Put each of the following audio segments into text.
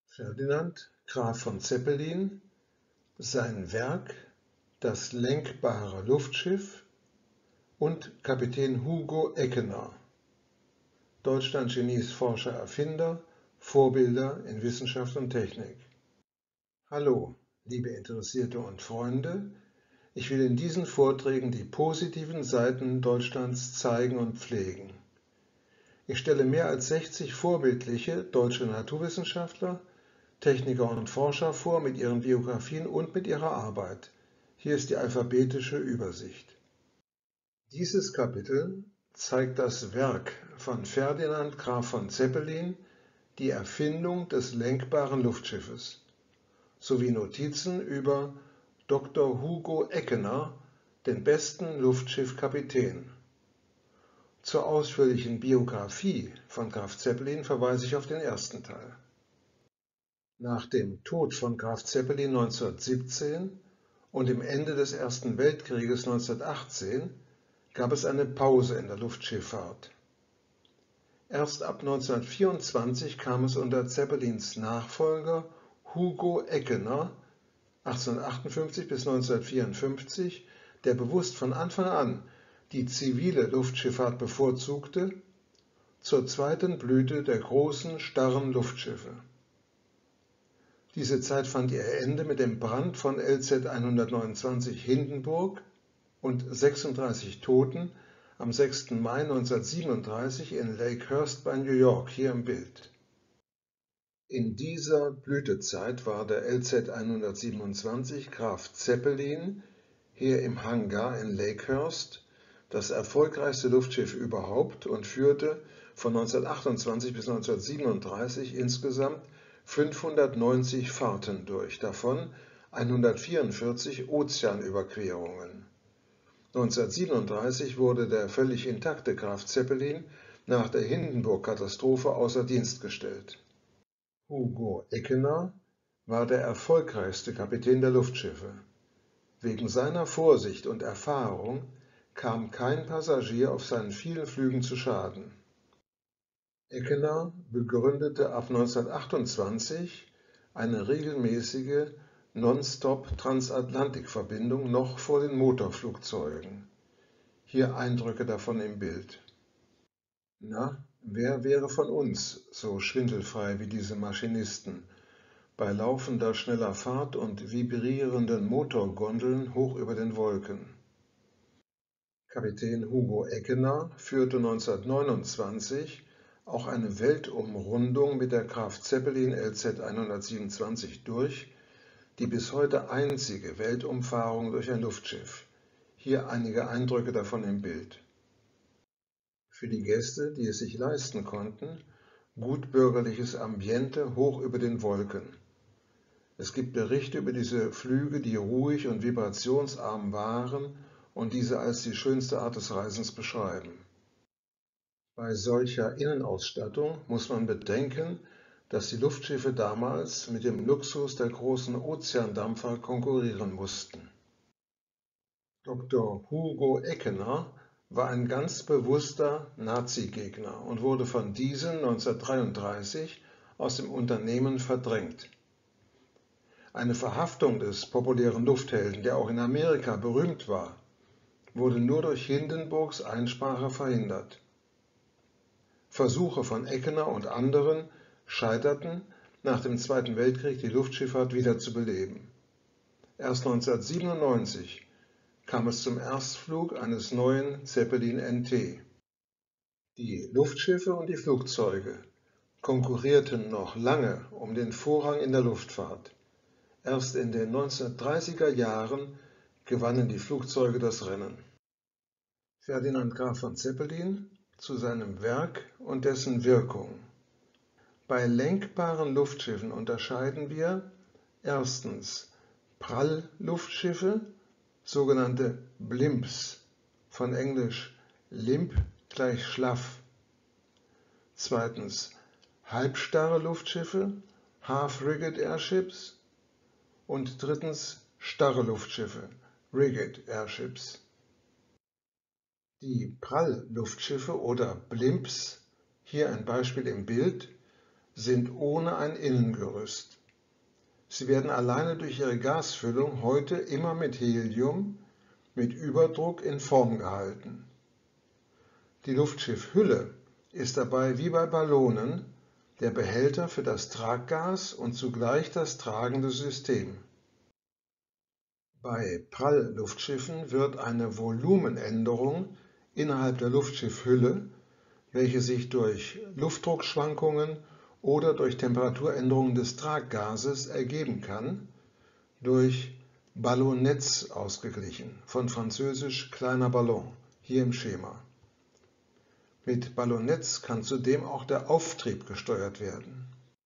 Ferdinand Graf von Zeppelin, sein Werk Das lenkbare Luftschiff und Kapitän Hugo Eckener, Deutschland-Genies, Forscher, Erfinder, Vorbilder in Wissenschaft und Technik. Hallo, liebe Interessierte und Freunde, ich will in diesen Vorträgen die positiven Seiten Deutschlands zeigen und pflegen. Ich stelle mehr als 60 vorbildliche deutsche Naturwissenschaftler, Techniker und Forscher vor mit ihren Biografien und mit ihrer Arbeit. Hier ist die alphabetische Übersicht. Dieses Kapitel zeigt das Werk von Ferdinand Graf von Zeppelin, die Erfindung des lenkbaren Luftschiffes, sowie Notizen über Dr. Hugo Eckener, den besten Luftschiffkapitän. Zur ausführlichen Biografie von Graf Zeppelin verweise ich auf den ersten Teil. Nach dem Tod von Graf Zeppelin 1917 und dem Ende des Ersten Weltkrieges 1918 gab es eine Pause in der Luftschifffahrt. Erst ab 1924 kam es unter Zeppelins Nachfolger Hugo Eckener 1858 bis 1954, der bewusst von Anfang an die zivile Luftschifffahrt bevorzugte, zur zweiten Blüte der großen, starren Luftschiffe. Diese Zeit fand ihr Ende mit dem Brand von LZ 129 Hindenburg und 36 Toten am 6. Mai 1937 in Lakehurst bei New York, hier im Bild. In dieser Blütezeit war der LZ 127 Graf Zeppelin hier im Hangar in Lakehurst das erfolgreichste Luftschiff überhaupt und führte von 1928 bis 1937 insgesamt 590 Fahrten durch, davon 144 Ozeanüberquerungen. 1937 wurde der völlig intakte Graf Zeppelin nach der Hindenburg-Katastrophe außer Dienst gestellt. Hugo Eckener war der erfolgreichste Kapitän der Luftschiffe. Wegen seiner Vorsicht und Erfahrung kam kein Passagier auf seinen vielen Flügen zu Schaden. Eckener begründete ab 1928 eine regelmäßige Non-Stop-Transatlantikverbindung noch vor den Motorflugzeugen. Hier Eindrücke davon im Bild. Na, wer wäre von uns so schwindelfrei wie diese Maschinisten, bei laufender schneller Fahrt und vibrierenden Motorgondeln hoch über den Wolken? Kapitän Hugo Eckener führte 1929 auch eine Weltumrundung mit der Graf Zeppelin LZ 127 durch, die bis heute einzige Weltumfahrung durch ein Luftschiff. Hier einige Eindrücke davon im Bild. Für die Gäste, die es sich leisten konnten, gutbürgerliches Ambiente hoch über den Wolken. Es gibt Berichte über diese Flüge, die ruhig und vibrationsarm waren und diese als die schönste Art des Reisens beschreiben. Bei solcher Innenausstattung muss man bedenken, dass die Luftschiffe damals mit dem Luxus der großen Ozeandampfer konkurrieren mussten. Dr. Hugo Eckener war ein ganz bewusster Nazi-Gegner und wurde von diesen 1933 aus dem Unternehmen verdrängt. Eine Verhaftung des populären Lufthelden, der auch in Amerika berühmt war, wurde nur durch Hindenburgs Einsprache verhindert. Versuche von Eckener und anderen scheiterten, nach dem Zweiten Weltkrieg die Luftschifffahrt wiederzubeleben. Erst 1997 kam es zum Erstflug eines neuen Zeppelin NT. Die Luftschiffe und die Flugzeuge konkurrierten noch lange um den Vorrang in der Luftfahrt. Erst in den 1930er Jahren gewannen die Flugzeuge das Rennen. Ferdinand Graf von Zeppelin zu seinem Werk und dessen Wirkung. Bei lenkbaren Luftschiffen unterscheiden wir erstens Prallluftschiffe, sogenannte Blimps, von Englisch limp gleich schlaff. Zweitens halbstarre Luftschiffe, Half-Rigged Airships. Und drittens starre Luftschiffe, Rigged Airships. Die Prallluftschiffe oder Blimps, hier ein Beispiel im Bild, sind ohne ein Innengerüst. Sie werden alleine durch ihre Gasfüllung heute immer mit Helium, mit Überdruck in Form gehalten. Die Luftschiffhülle ist dabei wie bei Ballonen der Behälter für das Traggas und zugleich das tragende System. Bei Prallluftschiffen wird eine Volumenänderung innerhalb der Luftschiffhülle, welche sich durch Luftdruckschwankungen oder durch Temperaturänderungen des Traggases ergeben kann, durch Ballonnets ausgeglichen, von französisch kleiner Ballon, hier im Schema. Mit Ballonnets kann zudem auch der Auftrieb gesteuert werden.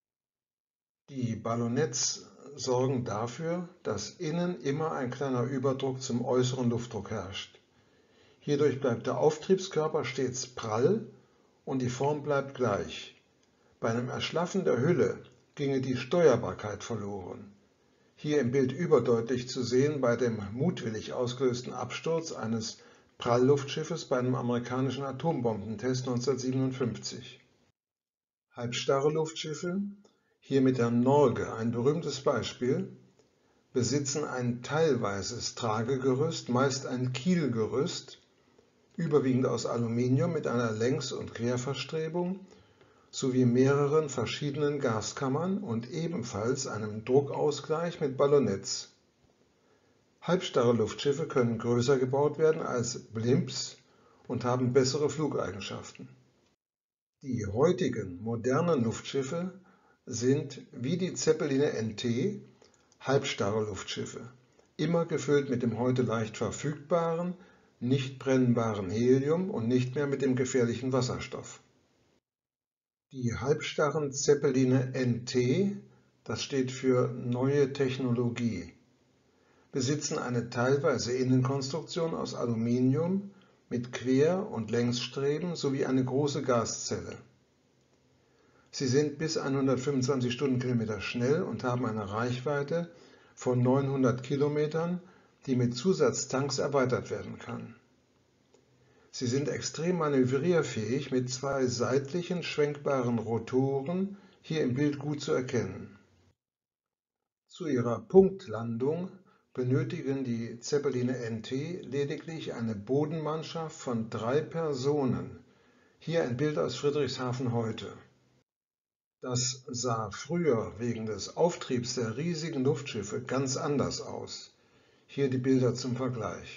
Die Ballonnets sorgen dafür, dass innen immer ein kleiner Überdruck zum äußeren Luftdruck herrscht. Hierdurch bleibt der Auftriebskörper stets prall und die Form bleibt gleich. Bei einem Erschlaffen der Hülle ginge die Steuerbarkeit verloren. Hier im Bild überdeutlich zu sehen bei dem mutwillig ausgelösten Absturz eines Prallluftschiffes bei einem amerikanischen Atombombentest 1957. Halbstarre Luftschiffe, hier mit der Norge ein berühmtes Beispiel, besitzen ein teilweises Tragegerüst, meist ein Kielgerüst, überwiegend aus Aluminium mit einer Längs- und Querverstrebung sowie mehreren verschiedenen Gaskammern und ebenfalls einem Druckausgleich mit Ballonnets. Halbstarre Luftschiffe können größer gebaut werden als Blimps und haben bessere Flugeigenschaften. Die heutigen modernen Luftschiffe sind wie die Zeppeline NT halbstarre Luftschiffe, immer gefüllt mit dem heute leicht verfügbaren, nicht brennbaren Helium und nicht mehr mit dem gefährlichen Wasserstoff. Die halbstarren Zeppeline NT, das steht für Neue Technologie, besitzen eine teilweise Innenkonstruktion aus Aluminium mit Quer- und Längsstreben sowie eine große Gaszelle. Sie sind bis 125 Stundenkilometer schnell und haben eine Reichweite von 900 Kilometern, die mit Zusatztanks erweitert werden kann. Sie sind extrem manövrierfähig mit zwei seitlichen schwenkbaren Rotoren, hier im Bild gut zu erkennen. Zu ihrer Punktlandung benötigen die Zeppeline NT lediglich eine Bodenmannschaft von 3 Personen. Hier ein Bild aus Friedrichshafen heute. Das sah früher wegen des Auftriebs der riesigen Luftschiffe ganz anders aus. Hier die Bilder zum Vergleich.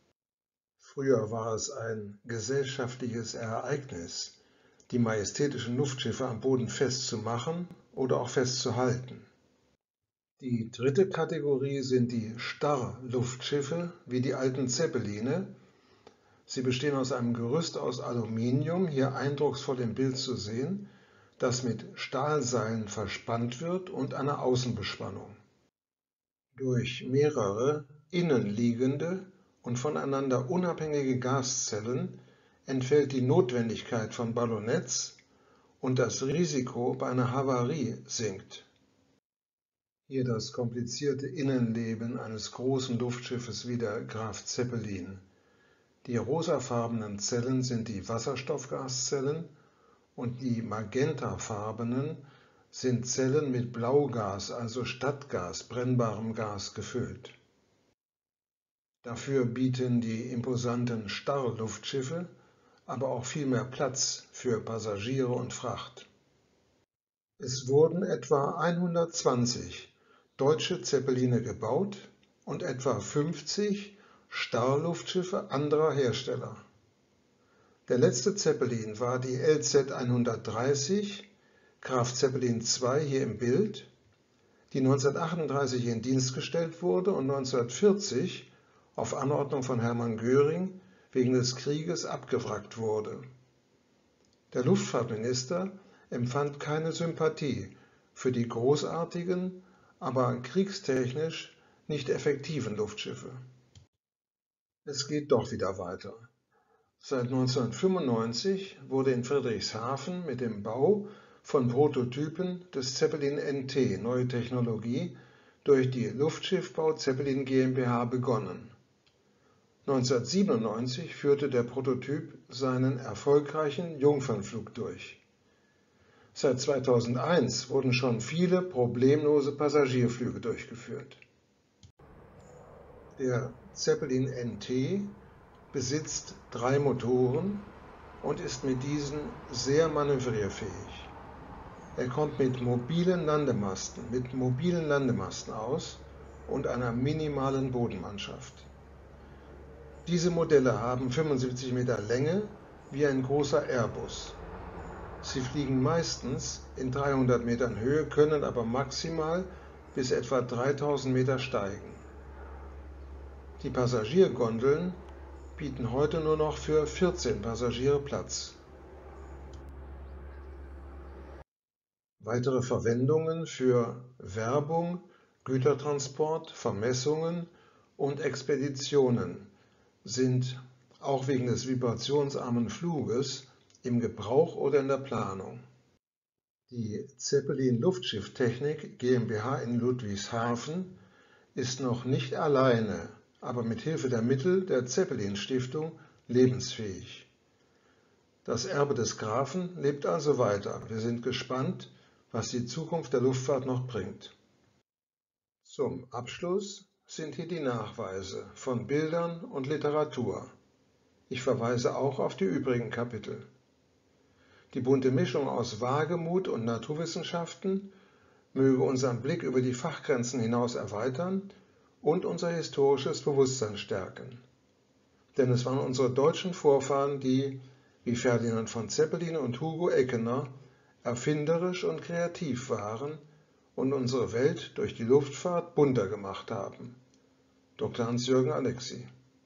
Früher war es ein gesellschaftliches Ereignis, die majestätischen Luftschiffe am Boden festzumachen oder auch festzuhalten. Die dritte Kategorie sind die Starrluftschiffe, wie die alten Zeppeline. Sie bestehen aus einem Gerüst aus Aluminium, hier eindrucksvoll im Bild zu sehen, das mit Stahlseilen verspannt wird und einer Außenbespannung. Durch mehrere innenliegende und voneinander unabhängige Gaszellen entfällt die Notwendigkeit von Ballonnets und das Risiko bei einer Havarie sinkt. Hier das komplizierte Innenleben eines großen Luftschiffes wie der Graf Zeppelin. Die rosafarbenen Zellen sind die Wasserstoffgaszellen und die magentafarbenen sind Zellen mit Blaugas, also Stadtgas, brennbarem Gas gefüllt. Dafür bieten die imposanten Starrluftschiffe aber auch viel mehr Platz für Passagiere und Fracht. Es wurden etwa 120 deutsche Zeppeline gebaut und etwa 50 Starrluftschiffe anderer Hersteller. Der letzte Zeppelin war die LZ 130, Graf Zeppelin II hier im Bild, die 1938 in Dienst gestellt wurde und 1940 auf Anordnung von Hermann Göring wegen des Krieges abgewrackt wurde. Der Luftfahrtminister empfand keine Sympathie für die großartigen, aber kriegstechnisch nicht effektiven Luftschiffe. Es geht doch wieder weiter. Seit 1995 wurde in Friedrichshafen mit dem Bau von Prototypen des Zeppelin NT, Neue Technologie, durch die Luftschiffbau Zeppelin GmbH begonnen. 1997 führte der Prototyp seinen erfolgreichen Jungfernflug durch. Seit 2001 wurden schon viele problemlose Passagierflüge durchgeführt. Der Zeppelin NT besitzt 3 Motoren und ist mit diesen sehr manövrierfähig. Er kommt mit mobilen Landemasten aus und einer minimalen Bodenmannschaft. Diese Modelle haben 75 Meter Länge wie ein großer Airbus. Sie fliegen meistens in 300 Metern Höhe, können aber maximal bis etwa 3000 Meter steigen. Die Passagiergondeln bieten heute nur noch für 14 Passagiere Platz. Weitere Verwendungen für Werbung, Gütertransport, Vermessungen und Expeditionen sind auch wegen des vibrationsarmen Fluges im Gebrauch oder in der Planung. Die Zeppelin Luftschifftechnik GmbH in Ludwigshafen ist noch nicht alleine, aber mit Hilfe der Mittel der Zeppelin Stiftung lebensfähig. Das Erbe des Grafen lebt also weiter. Wir sind gespannt, was die Zukunft der Luftfahrt noch bringt. Zum Abschluss sind hier die Nachweise von Bildern und Literatur. Ich verweise auch auf die übrigen Kapitel. Die bunte Mischung aus Wagemut und Naturwissenschaften möge unseren Blick über die Fachgrenzen hinaus erweitern und unser historisches Bewusstsein stärken. Denn es waren unsere deutschen Vorfahren, die, wie Ferdinand von Zeppelin und Hugo Eckener, erfinderisch und kreativ waren und unsere Welt durch die Luftfahrt bunter gemacht haben. Dr. Hans-Jürgen Alexi.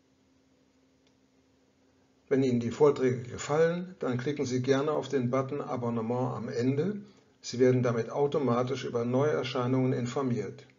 Wenn Ihnen die Vorträge gefallen, dann klicken Sie gerne auf den Button Abonnement am Ende. Sie werden damit automatisch über Neuerscheinungen informiert.